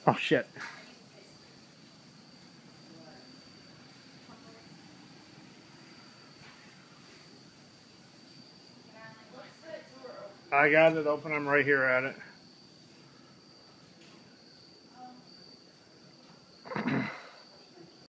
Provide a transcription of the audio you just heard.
Oh shit. I got it open. I'm right here at it.